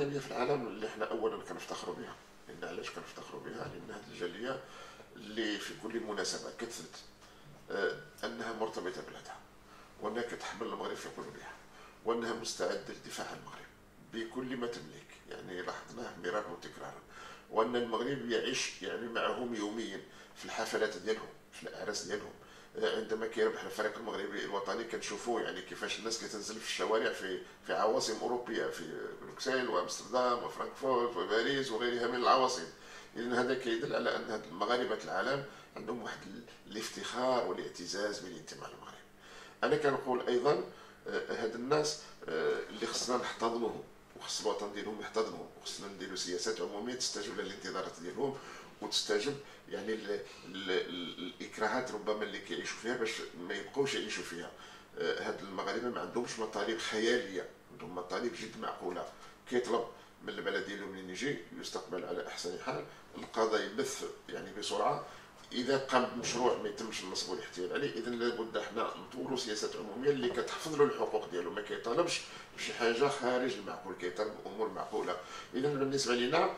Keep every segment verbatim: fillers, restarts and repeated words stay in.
المغربيه في العالم اللي احنا اولا كنفتخروا بها. لان علاش كنفتخروا بها؟ لان هذه الجاليه اللي في كل مناسبه كتثبت آه انها مرتبطه ببلادها، وانها كتحمل المغرب في قلوبها، وانها مستعده للدفاع عن المغرب بكل ما تملك. يعني لاحظناه مرارا وتكرارا. وان المغرب يعيش يعني معهم يوميا في الحفلات ديالهم، في الاعراس ديالهم. عندما كيربح الفريق المغربي الوطني كنشوفوا يعني كيفاش الناس كتنزل في الشوارع في في عواصم اوروبيه، في بروكسل وامستردام وفرانكفورت وباريس وغيرها من العواصم. اذا هذا كيدل على ان المغاربه العالم عندهم واحد الافتخار والاعتزاز بالانتماء للمغرب. انا كنقول ايضا هاد الناس اللي خصنا نحتضنوهم، وخص الوطن ديالهم يحتضنهم، وخصنا نديروا سياسات عموميه تستجب للانتظارات ديالهم وتستجب يعني ال ال الاكراهات ربما اللي كيعيشوا فيها باش ما يبقوش يعيشوا فيها. هاد المغاربه ما عندهمش مطالب خياليه، عندهم مطالب جد معقوله. كيطلب من البلد ديالو منين يجي يستقبل على احسن حال، القضاء يبث يعني بسرعه. اذا قام بمشروع ما يتمش النصب والاحتيال عليه، اذا لابد حنا نطوروا سياسات عموميه اللي كتحفظ له الحقوق ديالو، ما كيطالبش بشي حاجه خارج المعقول، كيطالب بامور معقوله. اذا بالنسبه لنا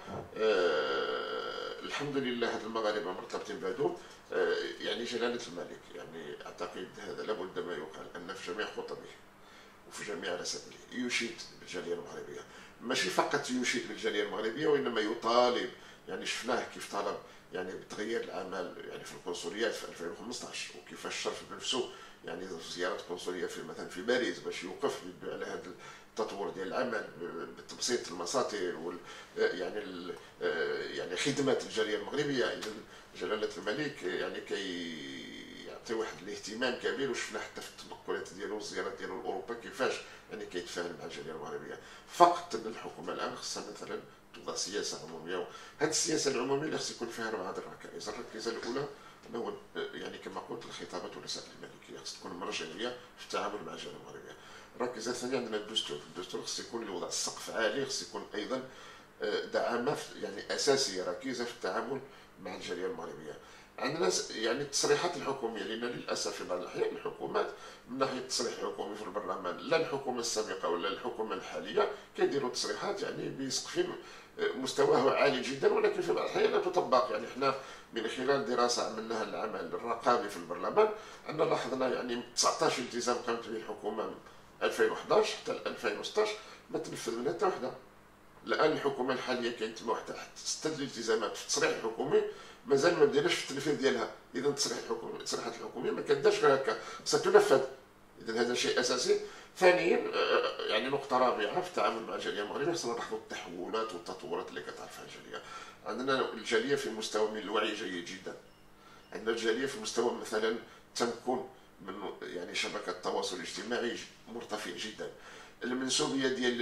آه الحمد لله هاد المغاربه مرتبطين بهادو. آه يعني جلاله الملك يعني اعتقد هذا لابد ما يقال ان في جميع خطبه وفي جميع رسائله يشيد بالجاليه المغربيه، ماشي فقط يشيد بالجاليه المغربيه وانما يطالب. يعني شفناه كيف طلب يعني بتغيير العمل يعني في القنصليات في ألفين وخمسطاش، وكيفاش شرف بنفسه يعني زياره قنصليه في مثلا في باريس باش يوقف على هذا التطور ديال العمل بتبسيط المساطر وال يعني يعني خدمه الجاليه المغربيه. اذا جلاله الملك يعني كي يعطي واحد الاهتمام كبير، وشفنا حتى في التنقلات ديالو والزيارات ديالو لاوروبا كيفاش يعني كيتفاهم مع الجاليه المغربيه. فقط ان الحكومه الان خصها مثلا توضع سياسه عموميه. هذه السياسه العموميه اللي خص يكون فيها اربعه الركائز. الركيزه الاولى هو يعني كما قلت الخطابات والرسائل الملكيه، خص تكون مرجعيه في التعامل مع الجاليه المغربيه. الركيزه الثانيه عندنا الدستور. الدستور خص يكون وضع السقف عالي، خص يكون ايضا دعامه يعني اساسيه ركيزه في التعامل مع الجاليه المغربيه. عندنا يعني التصريحات الحكوميه، لان للاسف في بعض الاحيان الحكومات من ناحيه التصريح الحكومي في البرلمان، لا الحكومه السابقه ولا الحكومه الحاليه كيديروا تصريحات يعني بسقف مستواه عالي جدا، ولكن في بعض الاحيان لا تطبق. يعني احنا من خلال دراسه عملناها العمل الرقابي في البرلمان ان لاحظنا يعني تسعطاش التزام قامت به الحكومه من ألفين وحداش حتى ألفين وستطاش ما تنفذ منها حتى وحده. الان الحكومه الحاليه كاين تما واحد ست الالتزامات في التصريح الحكومي مازال ما بديناش في التنفيذ ديالها. اذا التصريح الحكومي التصريحات الحكوميه ما كدارش غير هكا، خصها تنفذ. اذا هذا شيء اساسي. ثانيا يعني نقطه رابعه في التعامل مع الجاليه المغربيه، خصنا نلاحظوا التحولات والتطورات اللي كتعرفها الجاليه. عندنا الجاليه في مستوى من الوعي جيد جدا. عندنا الجاليه في مستوى مثلا تمكن من يعني شبكه التواصل الاجتماعي مرتفع جدا. المنسوبيه ديال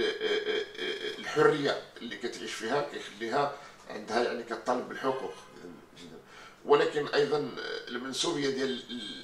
الحريه اللي كتعيش فيها كيخليها عندها يعني كطالب بالحقوق جدا. ولكن ايضا المنسوبيه ديال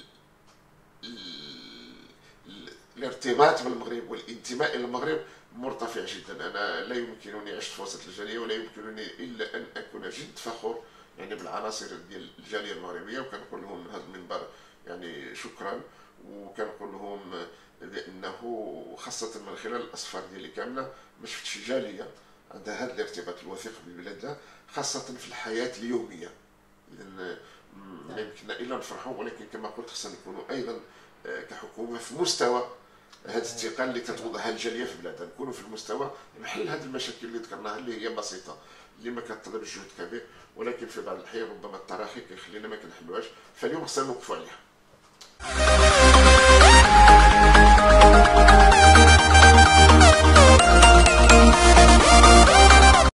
الارتباط بالمغرب والانتماء الى المغرب مرتفع جدا. انا لا يمكنني عشت في وسط الجاليه ولا يمكنني الا ان اكون جد فخور يعني بالعناصر ديال الجاليه المغربيه، وكنقول لهم من هذا المنبر يعني شكرا، وكنقول لهم بانه خاصه من خلال الاصفار ديالي كامله ما شفتش جاليه عندها هذا الارتباط الوثيق ببلادها، خاصه في الحياه اليوميه. اذا ما يمكننا الا نفرحوا، ولكن كما قلت خصنا نكونوا ايضا كحكومه في مستوى هذه الثقه اللي كتوضعها الجاليه في بلادها، نكونوا في المستوى نحل هذه المشاكل اللي ذكرناها اللي هي بسيطه، اللي ما كتطلبش جهد كبير، ولكن في بعض الاحيان ربما التراخي كيخلينا ما كنحلوهاش. فاليوم خصنا نوقفوا عليها.